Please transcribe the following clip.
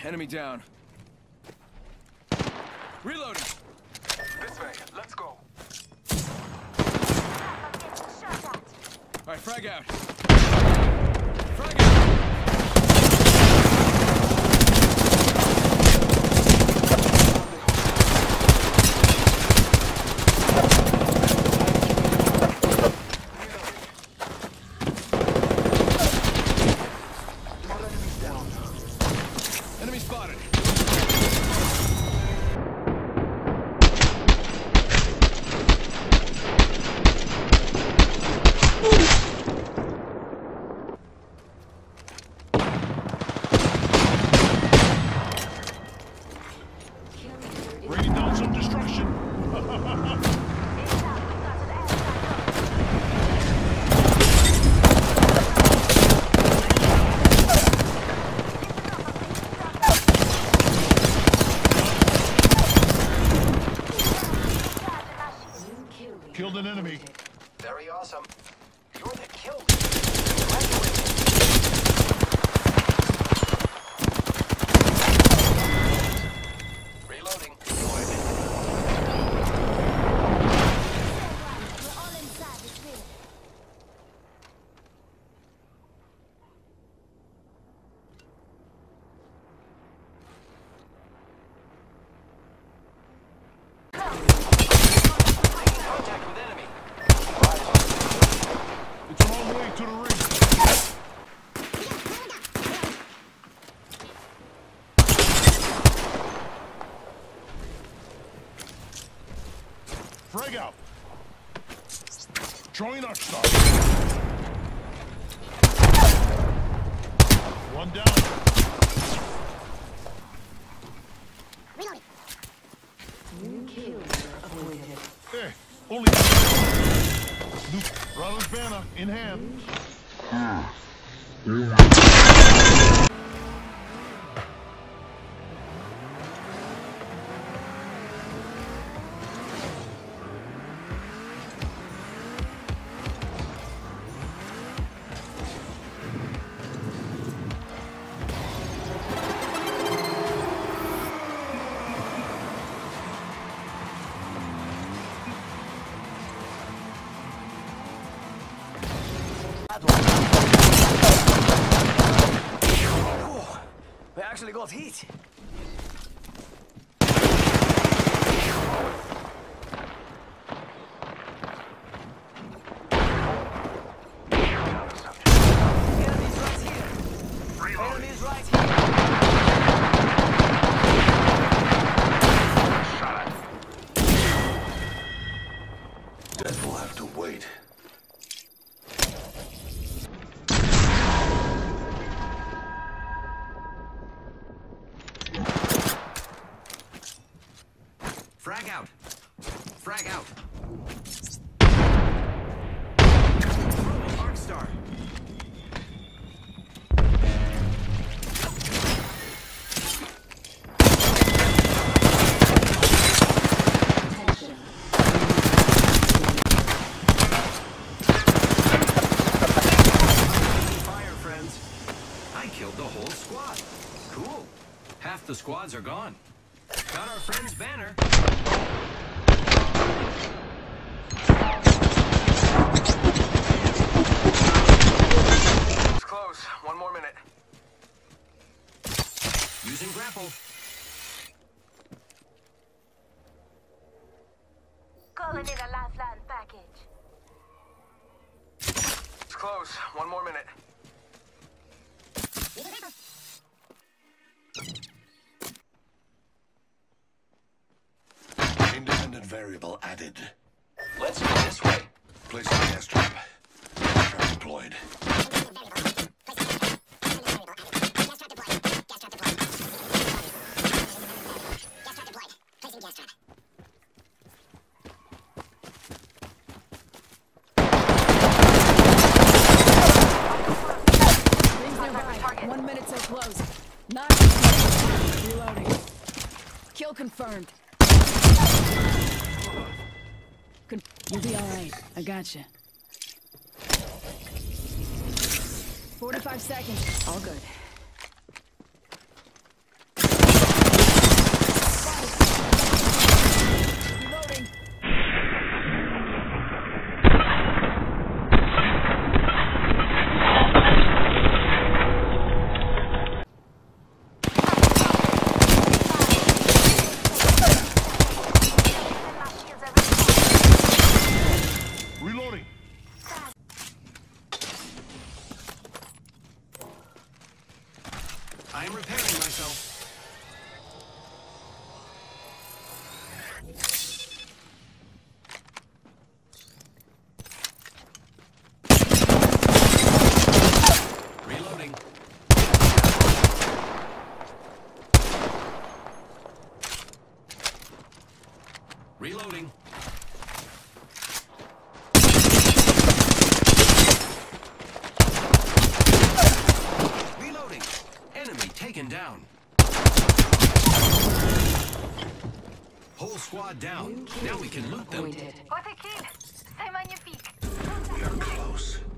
Enemy down. Reloading. This way. Let's go. All right, frag out. Frag out. Enemy spotted. Bringing down some destruction. Killed an enemy. Very awesome. You're the kill leader. Reloading. Contact with enemy. It's a long way to the ring. Frag out. Throwing Arc Star. One down. Reloading. New kill avoided. Hey, only Luke, Ronald's banner in hand. We actually got heat. Enemies right here. Enemies right here. That will have to wait. Frag out. Frag out. Throwing Arc Star. Fire, friends. I killed the whole squad. Cool. Half the squads are gone. Got our friend's banner. It's close. One more minute. Using grapple. Calling in a lifeline package. It's close. One more minute. Independent variable added. Let's go this way. Placing gas trap. Gas trap deployed. Rings nearby. 1 minute till close. Nice. Reloading. Kill confirmed. You'll be alright. I gotcha. 45 seconds. All good. Reloading. Reloading. Enemy taken down. Whole squad down. Now we can loot them. What a kill! C'est magnifique! You're close.